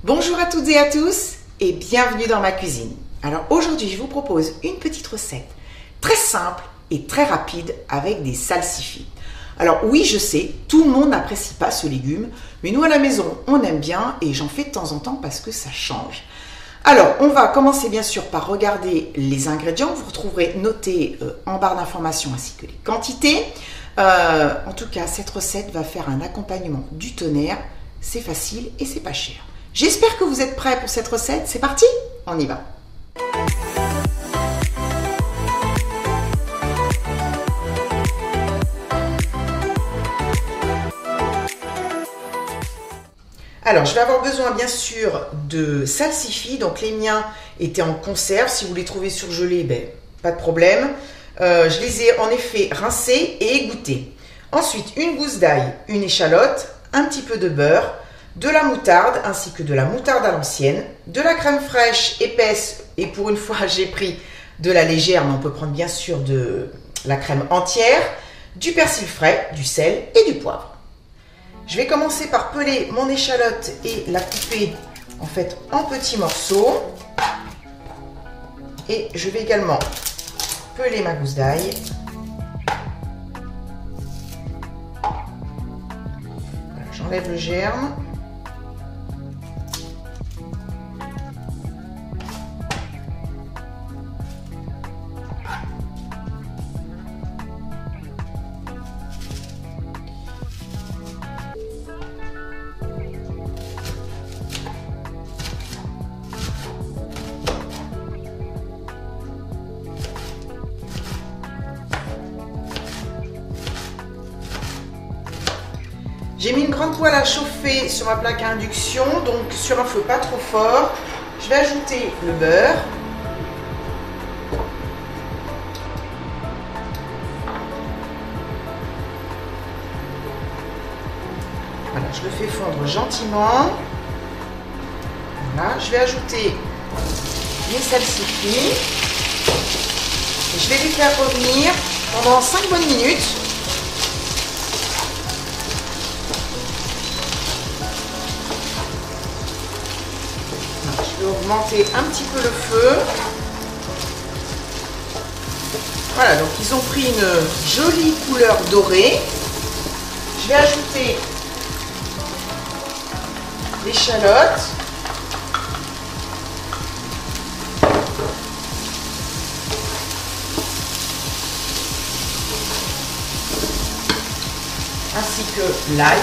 Bonjour à toutes et à tous et bienvenue dans ma cuisine. Alors aujourd'hui je vous propose une petite recette très simple et très rapide avec des salsifis. Alors oui, je sais, tout le monde n'apprécie pas ce légume, mais nous à la maison on aime bien et j'en fais de temps en temps parce que ça change. Alors on va commencer bien sûr par regarder les ingrédients, vous retrouverez notés en barre d'informations ainsi que les quantités. En tout cas cette recette va faire un accompagnement du tonnerre, c'est facile et c'est pas cher. J'espère que vous êtes prêts pour cette recette. C'est parti, on y va. Alors, je vais avoir besoin bien sûr de salsifis. Donc les miens étaient en conserve. Si vous les trouvez surgelés, ben, pas de problème. Je les ai en effet rincés et égouttés. Ensuite, une gousse d'ail, une échalote, un petit peu de beurre, de la moutarde ainsi que de la moutarde à l'ancienne, de la crème fraîche épaisse et pour une fois j'ai pris de la légère mais on peut prendre bien sûr de la crème entière, du persil frais, du sel et du poivre. Je vais commencer par peler mon échalote et la couper en fait en petits morceaux et je vais également peler ma gousse d'ail. Voilà, j'enlève le germe. J'ai mis une grande poêle à chauffer sur ma plaque à induction, donc sur un feu pas trop fort. Je vais ajouter le beurre. Voilà, je le fais fondre gentiment. Voilà, je vais ajouter les salsifis. Et je vais les faire revenir pendant 5 bonnes minutes. Je vais augmenter un petit peu le feu. Voilà, donc ils ont pris une jolie couleur dorée. Je vais ajouter l'échalote. Ainsi que l'ail.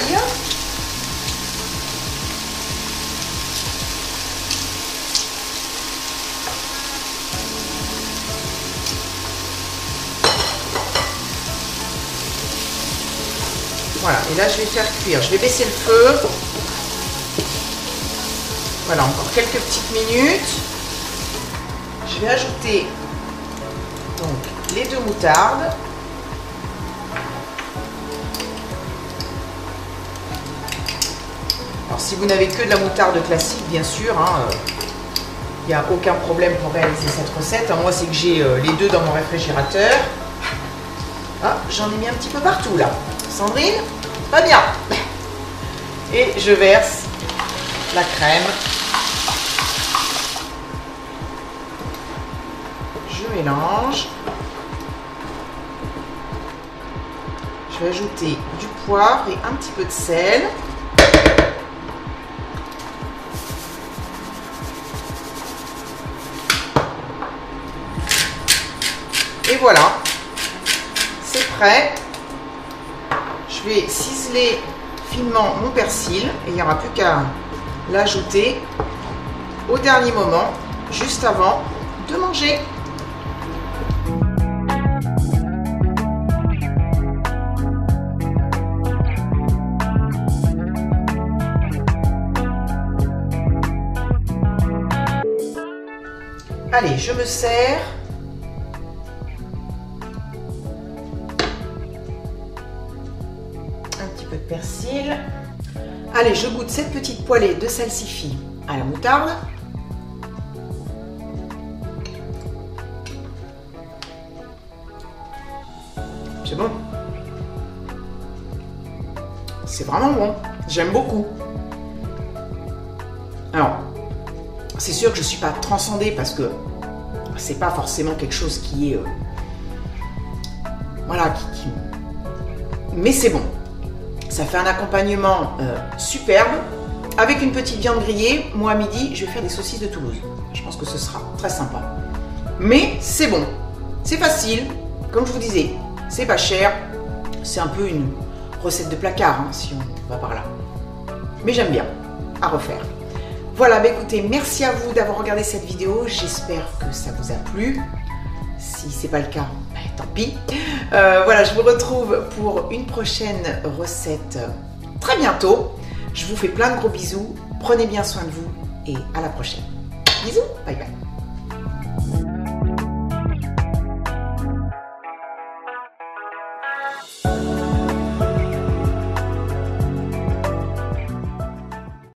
Voilà, et là je vais faire cuire. Je vais baisser le feu. Voilà, encore quelques petites minutes. Je vais ajouter donc les deux moutardes. Alors si vous n'avez que de la moutarde classique, bien sûr, il n'y a aucun problème pour réaliser cette recette. Moi c'est que j'ai les deux dans mon réfrigérateur. Ah, j'en ai mis un petit peu partout là. Sandrine, pas bien. Et je verse la crème. Je mélange. Je vais ajouter du poivre et un petit peu de sel. Et voilà, c'est prêt. Je vais ciseler finement mon persil et il n'y aura plus qu'à l'ajouter au dernier moment, juste avant de manger. Allez, je me sers. De persil. Allez, je goûte cette petite poêlée de salsifis à la moutarde. C'est bon. C'est vraiment bon. J'aime beaucoup. Alors, c'est sûr que je ne suis pas transcendée parce que c'est pas forcément quelque chose qui est... voilà, mais c'est bon. Ça fait un accompagnement superbe. Avec une petite viande grillée, moi à midi, je vais faire des saucisses de Toulouse. Je pense que ce sera très sympa. Mais c'est bon. C'est facile. Comme je vous disais, c'est pas cher. C'est un peu une recette de placard, hein, si on va par là. Mais j'aime bien. À refaire. Voilà, bah écoutez, merci à vous d'avoir regardé cette vidéo. J'espère que ça vous a plu. Si c'est pas le cas, bah, tant pis. Voilà, je vous retrouve pour une prochaine recette très bientôt. Je vous fais plein de gros bisous. Prenez bien soin de vous et à la prochaine. Bisous, bye bye.